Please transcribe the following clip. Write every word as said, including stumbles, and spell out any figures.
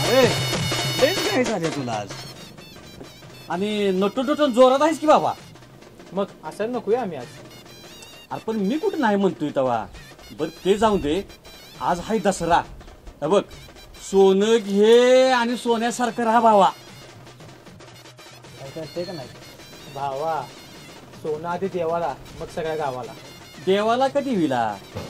ए लयच काय झाले तुला आज आणि नटून नटून जोरात आहेस की बाबा. मग असं नकोय आम्ही आज. अरे पण मी कुठं नाही म्हणतोय तवा. बरं ते जाऊ दे. आज हाय दसरा. बघ सोनं घे आणि सोन्यासारखं राहा भावा. काय कळतंय का नाही भावा. सोनं आधी देवाला मग सगळ्या गावाला. देवाला का देवीला.